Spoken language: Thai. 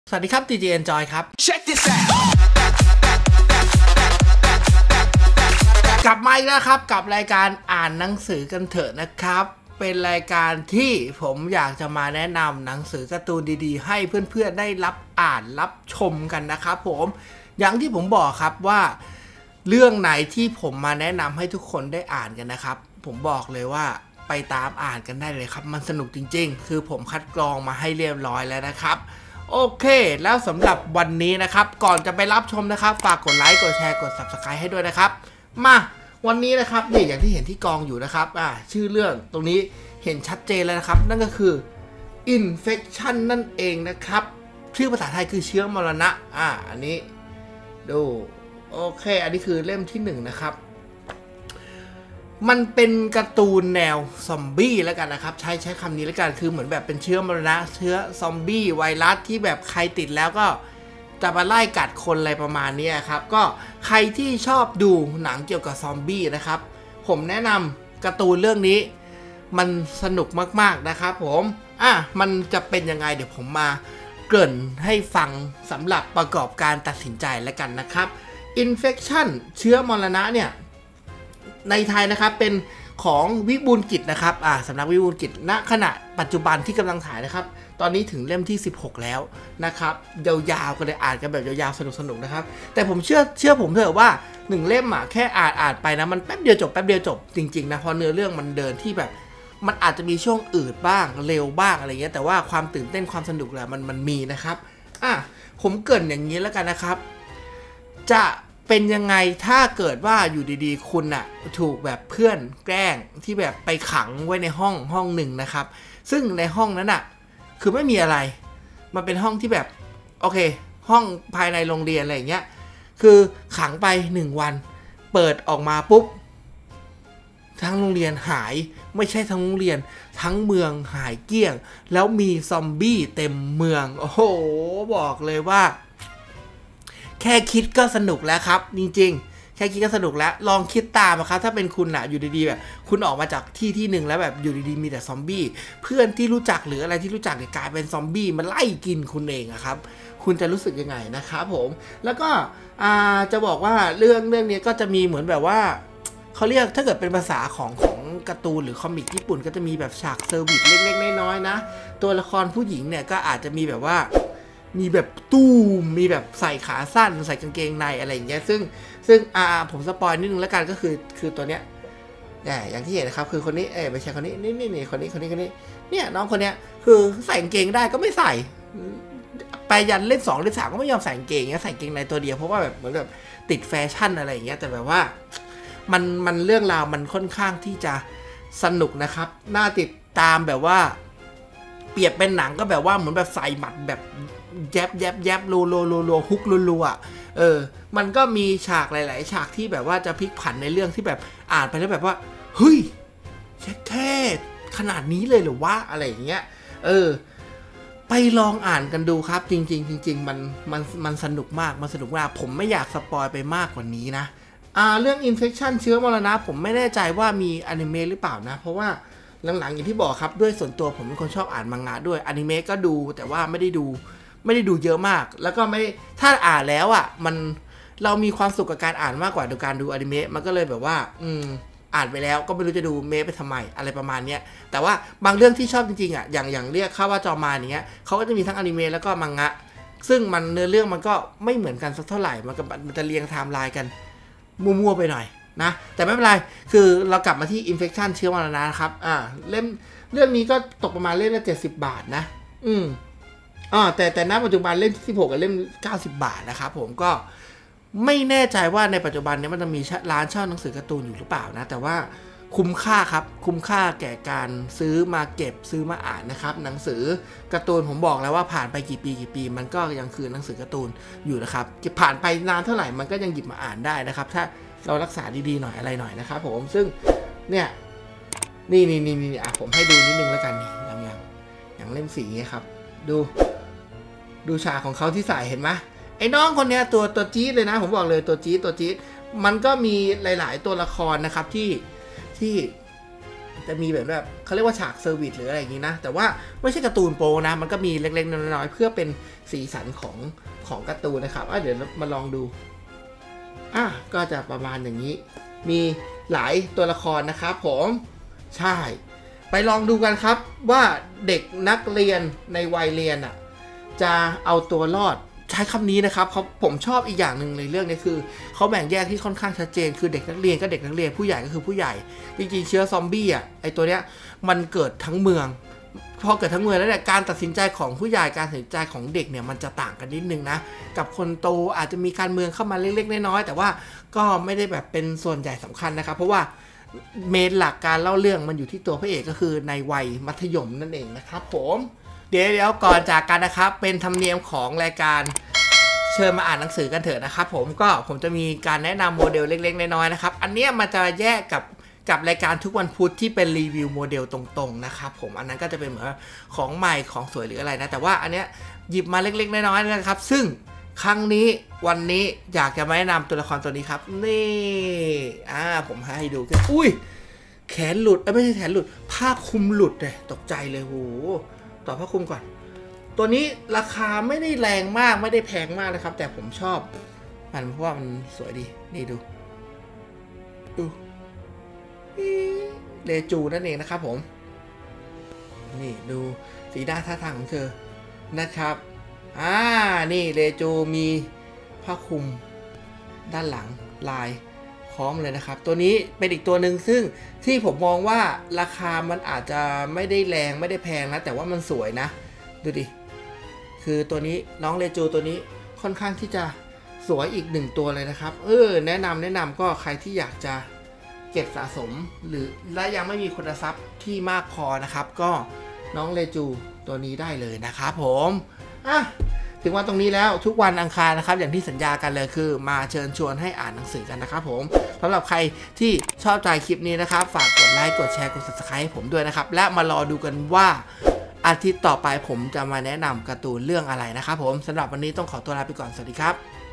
สวัสดีครับ DJ Enjoy ครับ Check this out กลับมาอีกแล้วครับกับรายการอ่านหนังสือกันเถอะนะครับเป็นรายการที่ผมอยากจะมาแนะนำหนังสือการ์ตูนดีๆให้เพื่อนๆได้รับอ่านรับชมกันนะครับผมอย่างที่ผมบอกครับว่าเรื่องไหนที่ผมมาแนะนำให้ทุกคนได้อ่านกันนะครับผมบอกเลยว่าไปตามอ่านกันได้เลยครับมันสนุกจริงๆคือผมคัดกรองมาให้เรียบร้อยแล้วนะครับโอเคแล้วสำหรับวันนี้นะครับก่อนจะไปรับชมนะครับฝากกดไลค์กดแชร์กด Subscribe ให้ด้วยนะครับมาวันนี้นะครับนี่อย่างที่เห็นที่กองอยู่นะครับชื่อเรื่องตรงนี้เห็นชัดเจนแล้วนะครับนั่นก็คือ Infection นั่นเองนะครับชื่อภาษาไทยคือเชื้อมรณะอันนี้ดูโอเคอันนี้คือเล่มที่1นะครับมันเป็นการ์ตูนแนวซอมบี้แล้วกันนะครับใช้คำนี้แล้วกันคือเหมือนแบบเป็นเชื้อมรณะเชื้อซอมบี้ไวรัสที่แบบใครติดแล้วก็จะมาไล่กัดคนอะไรประมาณนี้ครับก็ใครที่ชอบดูหนังเกี่ยวกับซอมบี้นะครับผมแนะนำการ์ตูนเรื่องนี้มันสนุกมากๆนะครับผมมันจะเป็นยังไงเดี๋ยวผมมาเกริ่นให้ฟังสำหรับประกอบการตัดสินใจแล้วกันนะครับ Infection เชื้อมรณะเนี่ยในไทยนะครับเป็นของวิบูลย์กิจนะครับสำนักวิบูลย์กิจณขณะปัจจุบันที่กำลังถ่ายนะครับตอนนี้ถึงเล่มที่16แล้วนะครับยาวๆกันเลยอ่านกันแบบยาวๆสนุกๆนะครับแต่ผมเชื่อผมเถอะว่า1เล่มแค่อ่านไปนะมันแป๊บเดียวจบจริงๆนะเพราะเนื้อเรื่องมันเดินที่แบบมันอาจจะมีช่วงอืดบ้างเร็วบ้างอะไรเงี้ยแต่ว่าความตื่นเต้นความสนุกแหละมันมีนะครับผมเกริ่นอย่างนี้แล้วกันนะครับจะเป็นยังไงถ้าเกิดว่าอยู่ดีๆคุณถูกแบบเพื่อนแกล้งที่แบบไปขังไว้ในห้องหนึ่งนะครับซึ่งในห้องนั้นคือไม่มีอะไรมันเป็นห้องที่แบบโอเคห้องภายในโรงเรียนอะไรอย่างเงี้ยคือขังไป1วันเปิดออกมาปุ๊บทั้งโรงเรียนหายไม่ใช่ทั้งโรงเรียนทั้งเมืองหายเกลี้ยงแล้วมีซอมบี้เต็มเมืองโอ้โหบอกเลยว่าแค่คิดก็สนุกแล้วครับจริงๆแค่คิดก็สนุกแล้วลองคิดตามนะครับถ้าเป็นคุณอยู่ดีๆแบบคุณออกมาจากที่หนึ่งแล้วแบบอยู่ดีๆมีแต่ซอมบี้เพื่อนที่รู้จักหรืออะไรที่รู้จักเนี่ยกลายเป็นซอมบี้มันไล่กินคุณเองครับคุณจะรู้สึกยังไงนะครับผมแล้วก็จะบอกว่าเรื่องนี้ก็จะมีเหมือนแบบว่าเขาเรียกถ้าเกิดเป็นภาษาของการ์ตูนหรือคอมิกญี่ปุ่นก็จะมีแบบฉากเซอร์วิสเล็กๆน้อยๆนะตัวละครผู้หญิงเนี่ยก็อาจจะมีแบบว่ามีแบบตู้มีแบบใส่ขาสั้นใส่กางเกงในอะไรอย่างเงี้ยซึ่งผมสปอยนิดนึงแล้วกันก็คือตัวเนี้ยอย่างที่เห็นนะครับคือคนนี้ไม่ใช่คนนี้นี่คนนี้เนี่ยน้องคนเนี้ยคือใส่กางเกงได้ก็ไม่ใส่ไปยันเล่น2เล่น3ก็ไม่ยอมใส่กางเกงเงี้ยใส่กางเกงในตัวเดียวเพราะว่าแบบเหมือนแบบติดแฟชั่นอะไรอย่างเงี้ยแต่แบบว่ามันเรื่องราวมันค่อนข้างที่จะสนุกนะครับน่าติดตามแบบว่าเปรียบเป็นหนังก็แบบว่าเหมือนแบบใส่หมัดแบบแยบโลฮุกรัวมันก็มีฉากหลายๆฉากที่แบบว่าจะพลิกผันในเรื่องที่แบบอ่านไปแล้วแบบว่าเฮ้ยแค่ขนาดนี้เลยเหรอวะอะไรอย่างเงี้ยไปลองอ่านกันดูครับจริงมันสนุกมากผมไม่อยากสปอยไปมากกว่านี้นะเรื่อง Infection เชื้อมรณะผมไม่แน่ใจว่ามีอนิเมะหรือเปล่านะเพราะว่าหลังๆอย่างที่บอกครับด้วยส่วนตัวผมเป็นคนชอบอ่านมังงะด้วยอนิเมะก็ดูแต่ว่าไม่ได้ดูเยอะมากแล้วก็ไม่ถ้าอ่านแล้วเรามีความสุขกับการอ่านมากกว่าการดูอนิเมะมันก็เลยแบบว่าอ่านไปแล้วก็ไม่รู้จะดูเมะไปทำไมอะไรประมาณนี้แต่ว่าบางเรื่องที่ชอบจริงๆอย่างเรียกข้าว่าจอมาอย่างเงี้ยเขาก็จะมีทั้งอนิเมะแล้วก็มังงะซึ่งมันเนื้อเรื่องมันก็ไม่เหมือนกันสักเท่าไหร่มันจะเรียงไทม์ไลน์กันมั่วๆไปหน่อยนะแต่ไม่เป็นไรคือเรากลับมาที่ Infection เชื้อมรณะครับเรื่องนี้ก็ตกประมาณเล่มละ70 บาทนะแต่ณปัจจุบันเล่มที่16กับเล่ม90 บาทนะครับผมก็ไม่แน่ใจว่าในปัจจุบันนี้มันจะมีร้านเช่าหนังสือการ์ตูนอยู่หรือเปล่านะแต่ว่าคุ้มค่าครับคุ้มค่าแก่การซื้อมาเก็บซื้อมาอ่านนะครับหนังสือการ์ตูนผมบอกแล้วว่าผ่านไปกี่ปีมันก็ยังคือหนังสือการ์ตูนอยู่นะครับผ่านไปนานเท่าไหร่มันก็ยังหยิบมาอ่านได้นะครับถ้าเรารักษาดีๆหน่อยอะไรหน่อยนะครับผมซึ่งเนี่ยนี่ผมให้ดูนิดนึงแล้วกันนี่อย่างเล่มสีนี้ครับดูฉากของเขาที่ใส่เห็นไหมไอ้น้องคนนี้ตัวจี๊ดเลยนะผมบอกเลยตัวจี๊ดมันก็มีหลายๆตัวละครนะครับที่จะมีแบบเขาเรียกว่าฉากเซอร์วิสหรืออะไรอย่างนี้นะแต่ว่าไม่ใช่การ์ตูนโปนะมันก็มีเล็กๆน้อยๆเพื่อเป็นสีสันของการ์ตูนนะครับเดี๋ยวมาลองดูก็จะประมาณอย่างนี้มีหลายตัวละครนะครับผมใช่ไปลองดูกันครับว่าเด็กนักเรียนในวัยเรียนจะเอาตัวรอดใช้คำนี้นะครับผมชอบอีกอย่างหนึ่งในเรื่องนี้คือเขาแบ่งแยกที่ค่อนข้างชัดเจนคือเด็กนักเรียนก็เด็กนักเรียนผู้ใหญ่ก็คือผู้ใหญ่จริงๆเชื้อซอมบี้ไอตัวเนี้ยมันเกิดทั้งเมืองพอเกิดทั้งเมืองแล้วเนี่ยการตัดสินใจของผู้ใหญ่การตัดสินใจของเด็กเนี่ยมันจะต่างกันนิดนึงนะกับคนโตอาจจะมีการเมืองเข้ามาเล็กๆน้อยๆแต่ว่าก็ไม่ได้แบบเป็นส่วนใหญ่สำคัญนะครับเพราะว่าเมนหลักการเล่าเรื่องมันอยู่ที่ตัวพระเอกก็คือในวัยมัธยมนั่นเองนะครับผมเดี๋ยวก่อนจากกันนะครับเป็นธรรมเนียมของรายการเชิญมาอ่านหนังสือกันเถอะนะครับผมจะมีการแนะนำโมเดลเล็กๆน้อยๆนะครับอันนี้มันจะแยกกับรายการทุกวันพุธที่เป็นรีวิวโมเดลตรงๆนะครับผมอันนั้นก็จะเป็นเหมือนของใหม่ของสวยหรืออะไรนะแต่ว่าอันเนี้ยหยิบมาเล็กๆน้อยๆนะครับซึ่งครั้งนี้วันนี้อยากจะมาแนะนำตัวละครตัวนี้ครับนี่ผมให้ดูกันอุ้ยแขนหลุดไม่ใช่แขนหลุดผ้าคลุมหลุดเลยตกใจเลยโหต่อผ้าคลุมก่อนตัวนี้ราคาไม่ได้แรงมากไม่ได้แพงมากนะครับแต่ผมชอบมันเพราะว่ามันสวยดีนี่ดูเลจูนั่นเองนะครับผมนี่ดูสีหน้าท่าทางของเธอนะครับนี่เลจูมีผ้าคลุมด้านหลังลายพร้อมเลยนะครับตัวนี้เป็นอีกตัวหนึ่งซึ่งที่ผมมองว่าราคามันอาจจะไม่ได้แรงไม่ได้แพงนะแต่ว่ามันสวยนะดูดิคือตัวนี้น้องเลจูตัวนี้ค่อนข้างที่จะสวยอีกหนึ่งตัวเลยนะครับแนะนำก็ใครที่อยากจะเก็บสะสมหรือและยังไม่มีคุณทรัพย์ที่มากพอนะครับก็น้องเลจูตัวนี้ได้เลยนะครับผมถึงวันตรงนี้แล้วทุกวันอังคารนะครับอย่างที่สัญญากันเลยคือมาเชิญชวนให้อ่านหนังสือกันนะครับผมสำหรับใครที่ชอบใจคลิปนี้นะครับฝากกดไลค์กดแชร์กด Subscribe ให้ผมด้วยนะครับและมารอดูกันว่าอาทิตย์ต่อไปผมจะมาแนะนำการ์ตูนเรื่องอะไรนะครับผมสำหรับวันนี้ต้องขอตัวลาไปก่อนสวัสดีครับ